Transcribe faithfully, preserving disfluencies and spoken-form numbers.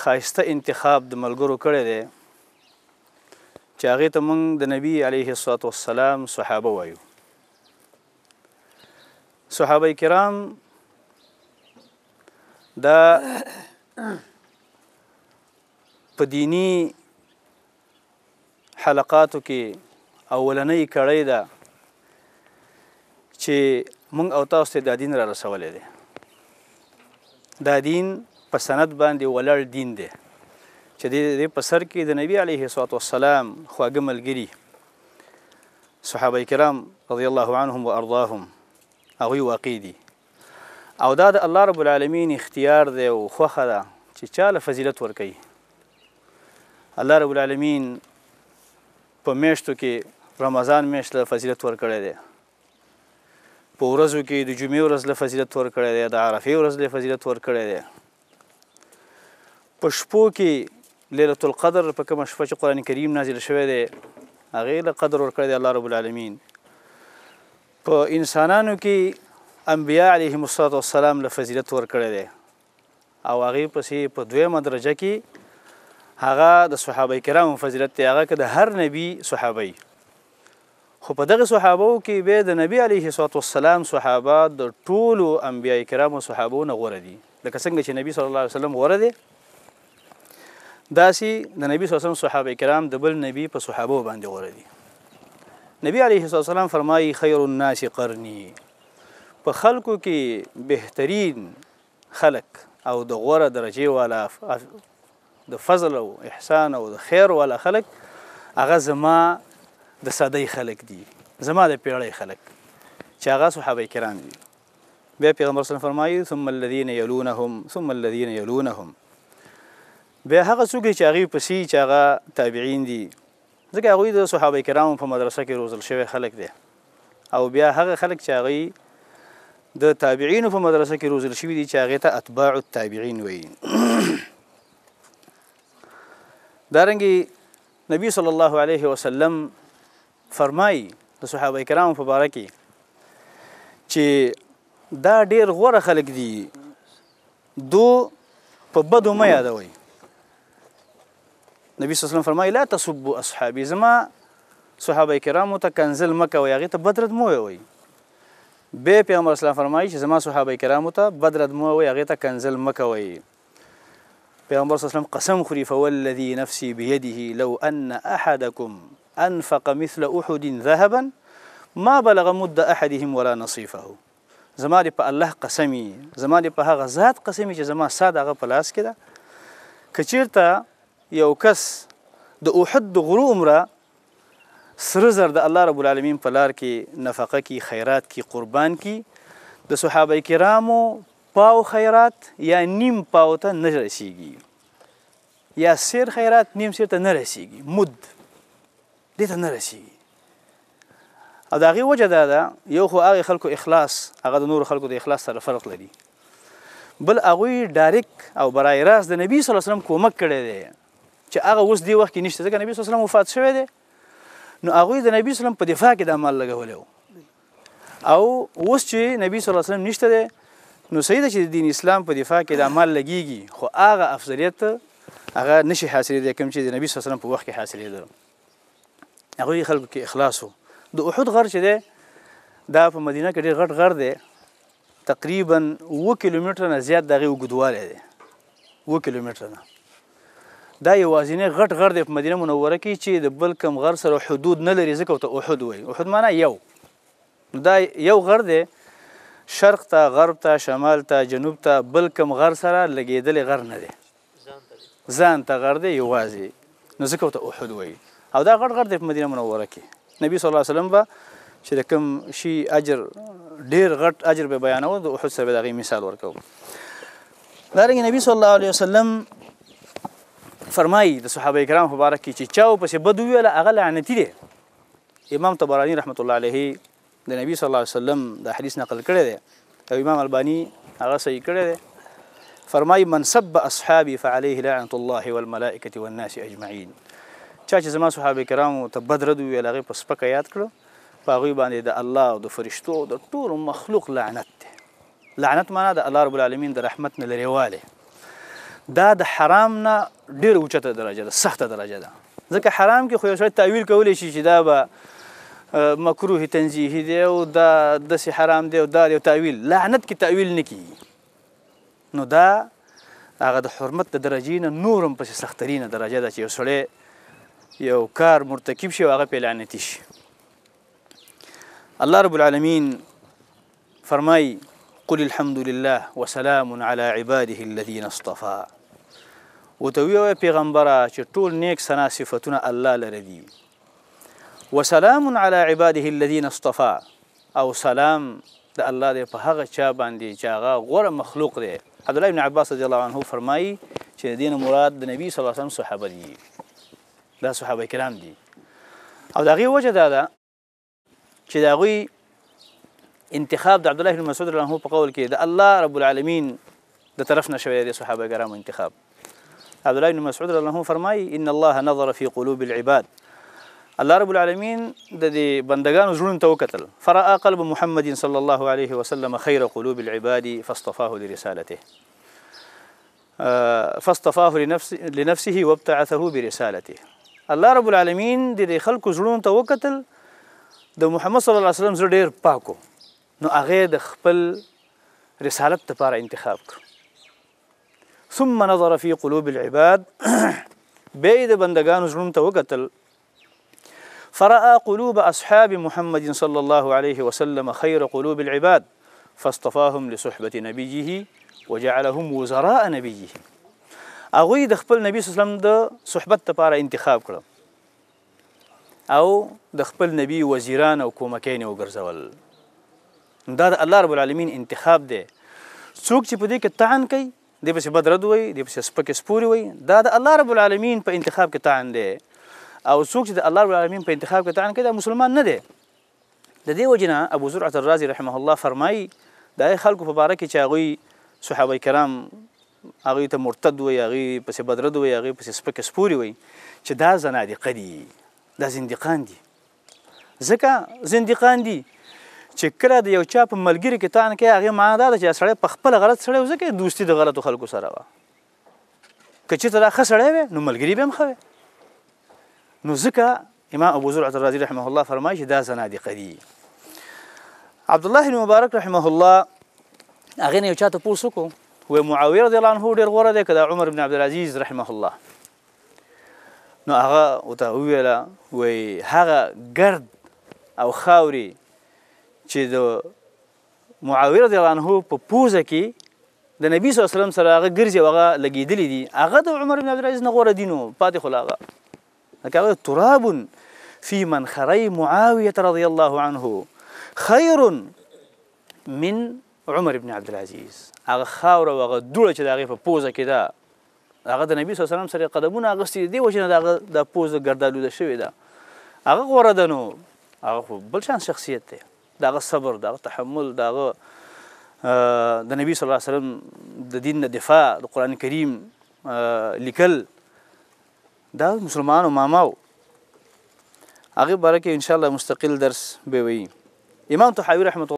ښایسته انتخاب د ملګرو کړی دی چې هغې ته موږ د نبي علیه الصلاة والسلام صحابه وایو. صحابه کرام دا په دینی حلقاتو کې اولنۍ کړۍ ده چې موږ او تاسو ته دا دین را رسولی دی. دا دین په سند باندې ولاړ دین دی چې د دې په سر کې د نبي علیه الصلاة والسلام خواږه ملګري صحابه کرام رضی الله عنهم و ارضاهم هغوی واقع دي او دا د الله رب العالمین اختیار دی او خوښه ده چې چا له فضیلت ورکوي. الله رب العالمین په میاشتو کې رمضان میاشت له فضیلت ورکړی دی، په ورځو کې د جمعې ورځ له فضیلت ورکړی دی، د عرفې ورځ له فضیلت ورکړی دی، په شپو کې لیلة القدر په کومه شپه چې قرآن کریم نازل شوی دی هغې له قدر ورکړی دی الله رب العالمین. په انسانانو کې انبیا علیهم الصلاة والسلام له فضیلت ورکړی دی او هغې پسې په دویمه درجه کې هغه د صحابه کرامو فضیلت دی، هغه که د هر نبي صحابه خو په دغه صحابو کې بیا د نبي علیه الصلاة والسلام صحابه د ټولو انبیا کرامو صحابو نه غوره دي. لکه څنګه چې نبي صلی الله علیه وسلم غوره دی داسې د نبي صلی الله علیه وسلم صحابه کرام د بل نبي په صحابو باندې غوره دي. نبی علیه الصلاة والسلام فرمایي خیر الناس قرني، په خلکو کې بهترین خلک او د غوره درجې والا د فضل او احسان او د خیر والا خلک هغه زما د سادهی خلک دي، زما د پیړۍ خلک چې هغه صحابه کرام دي. بیا پیغمبر صلی الله علیه وسلم فرمایي ثم الذین یلونهم ثم الذین یلونهم، بیا هغه څوک چې هغوی پسې چې هغه تابعین دي، ځکه هغوی د صحابه کرامو په مدرسه کې روزل شوی خلک دی، او بیا هغه خلک چې هغوی د تابعینو په مدرسه کې روزل شوي دي چې هغې ته اتباع التابعین وایي. دارنګې نبی صلی الله علیه وسلم فرمایي د صحابه کرامو په باره کې چې دا ډېر غوره خلک دي، دو په بدو مه یادوئ. نبی صلی الله علیه وسلم فرمایي لا تصبوا اصحابي، زما صحابه کرامو ته کنزل مه کوئ، هغې ته بد رد مه وایئ. بیا پیغمبر اسلام فرمایي چې زما صحابه کرامو ته بد رد مه وایئ، هغې ته کنزل مه کوئ. پیغمبر صلی الله علیه وسلم قسم خوري فوالذي نفسي بيده لو ان احدكم انفق مثل احد ذهبا ما بلغ مد احدهم ولا نصيفه. زما دې په الله قسمي، زما دې په هغه ذات قسمي چې زما سا د هغه په لاس کې ده، که چېرته یو کس د احد د غرو عمره سره زر د الله رب العالمین په لار کې نفقه کی، خیرات کی، قربان کی، د صحابه کرامو پاو خیرات یا نیم پاو ته نه رسیږي، یا سیر خیرات نیم سیر ته نه رسیږي، مد دې ته نه رسیږي. او د هغې وجه دا ده یو خو هغې خلکو اخلاص هغه د نورو خلکو د اخلاص سره فرق لري، بل هغوی ډایرک او برای راست د نبي صلی الله علیه وسلم کومک کړی دی چې هغه اوس دې وخت کې نشته، ځکه نبي صلی الله علیه وسلم وفات شوی دی، نو هغوی د نبي صلی الله علیه وسلم په دفاع کې دا مال لګولی و، او اوس چې نبي صلی الله علیه وسلم نشته دی نو صحیح ده چې د دین اسلام په دفاع کې دا مال لګیږي، خو هغه افضلیت هغه نشي حاصلېدی کوم چې د نبي صلی الله علیه وسلم په وخت کې حاصلېده. هغوی خلکو کې اخلاص و. د احد غر چې دی دا په مدینه کې ډېر غټ غر دی، تقریبا اووه کیلومتره نه زیات د هغې اوږدوالی دی، اووه کیلومتره نه. دا یوازینی غټ غر دی په مدینه منوره کې چې د بل کم غر سره حدود نه لري، ځکه ورته احد وایي. احد معنا یو، دا یو غر دی، شرق ته، غرب ته، شمال ته، جنوب ته بل کم غر سره لګېدلی غر نه دی، ځان ته غر دی یوازې، نو ځکه ورته احد وایي. او دا غټ غر دی په مدینه منوره کې. نبی صلی الله علیه وسلم به چې د کوم شي اجر ډېر غټ اجر به بیانوه، د احد سره به د هغې مثال ورکوو. دارنګې نبی صلی الله علیه وسلم فرمایي د صحابه کرامو په باره کې چې چا ورپسې بد وویله هغه لعنتي دی. امام طبراني رحمت الله علیه د نبی صلی الله علیه وسلم دا حدیث نقل کړی دی او امام الباني هغه صحیح کړی دی. فرمایي من سب اصحابي فعليه لعنة الله والملائکة والناس اجمعین، چا چې زما صحابه کرامو ته بد رد وویل هغې په سپکه یاد کړو، په هغوی باندې د الله او د فرشتو او د ټولو مخلوق لعنت دی. لعنت معنا د الله رب العالمین د رحمت نه لرېوالی. دا د حرام نه ډېره اوچته درجه ده، سخته درجه ده. ځکه حرام کې خو یو سړی تعویل کولی شي چې دا به مکروه تنزیهي دی او دا داسې حرام دی او دا یو تعویل. لعنت کې تعویل نه کېږي. نو دا هغه د حرمت د درجې نه نور هم پسې سخترینه درجه ده چې یو سړی یو کار مرتکب شي او هغه پې لعنتي شي. الله رب العالمین فرمایي قل الحمد لله وسلام على عباده الذين اصطفى. ورته ووایه پیغمبره چې ټول نیک ثنا صفتونه الله لره دي. وسلام على عباده الذين اصطفى، او سلام د الله دی په هغه چا باندې چې هغه غوره مخلوق دی. عبدالله بن عباس رضی الله عنه فرمایي چې د دې نه مراد د نبي صلی الله علیه وسلم صحابه دي، دا صحابه کرام دي. او د هغې وجه دا ده چې د هغوی انتخاب د عبدالله بن مسعود رضی الله عنه په قول کې د الله رب العالمین د طرف نه شوی دی صحابه کرامو انتخاب. عبدالله بن مسعود رضی الله عنه فرمایي ان الله نظر في قلوب العباد، الله رب العالمین د دې بندگانو زړونو ته وکتل. فرأى قلب محمد صلی الله علیه وسلم خیر قلوب العباد فاصطفاه لرسالته فاصطفاه لنفسه وابتعثه برسالته. الله رب العالمین د دې خلکو زړونو ته وکتل، د محمد صلی الله علیه وسلم زړه ډېر پاکو، نو هغې د خپل رسالت لپاره انتخاب کړ. ثم نظر في قلوب العباد، بیا یې د بندګانو زړونو ته وکتل. فرأى قلوب أصحاب محمد صلى الله عليه وسلم خير قلوب العباد فاصطفاهم لصحبة نبيه وجعلهم وزراء نبيه. هغوی د خپل نبي صلی الله علیه وسلم د صحبت لپاره انتخاب کړه او د خپل نبي وزیران او کومکین یې وګرځول. دا د الله رب العالمین انتخاب دی. څوک چې په دې کې طعن کوي، دې پسې بدرد وایي، دې پسې سپکې سپورې وایي، دا د الله رب العالمین په انتخاب کې طعن دی. او څوک چې د الله رب العالمین په انتخاب کې طعن کوي دا مسلمان نه دی. د دې وجې نه ابو زرعة الرازي رحمه الله فرمایي د هغې خلکو په باره کې چې هغوی صحابه کرام هغوی ته مرتد وایي، هغوی پسې بدرد وایي، هغوی پسې سپکې سپورې وایي، چې دا زنادقه دي، دا زندقان دي. ځکه زندقان دي چې کله د یو چا په ملګري کې طعن کوي، هغې معنا دا ده چې سړی په خپله غلط سړی و، ځکه دوستي د غلطو خلکو سره وه. که چېرته دا ښه سړی وی نو ملګري به هم ښه وی. نو ځکه امام ابو زرعة الرازي رحمه الله فرمایي چې دا زنادقه دي. عبدالله بن مبارک رحمه الله هغې نه یو چا تپوس وکړو، وایي معاویه رضی الله عنه ډېر غوره دی که دا عمر بن عبدالعزیز رحمه الله؟ نو هغه ورته وویله وایي هغه ګرد او خاورې چې د معاویه رضی الله عنه په پوزه کې د نبي صلی الله علیه وسلم سره هغه ګرځي او هغه لګېدلي دي، هغه د عمر بن عبدالعزیز نه غوره دي. نو پاتې خو له هغه لکه تراب في منخري معاوية رضي الله عنه خير من عمر بن عبد العزيز. هغه خاوره او هغه دوړه چې د هغې په پوزه کې ده، هغه د نبي صلی الله علیه وسلم سره قدمونه اخیستي دي، دې وجې نه د هغه دا پوزه ګردالوده شوې ده، هغه غوره ده. نو هغه خو بل شان شخصیت دی، د هغه صبر، د هغه تحمل، د هغه د نبي صلی الله علیه وسلم د دین نه دفاع، د قرآن کریم لیکل، دا مسلمانانو ماماو. هغې باره کې انشاءالله مستقل درس به وي. امام طحاوي رحمة